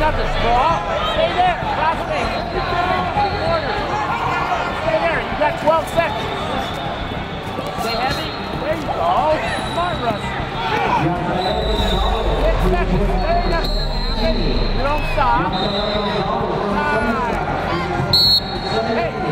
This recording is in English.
got the straw. Stay there. Last thing. Stay there. You got 12 seconds. Stay heavy. There you go. Smart wrestling. 6 seconds. Stay there. You don't stop. 9. Hey.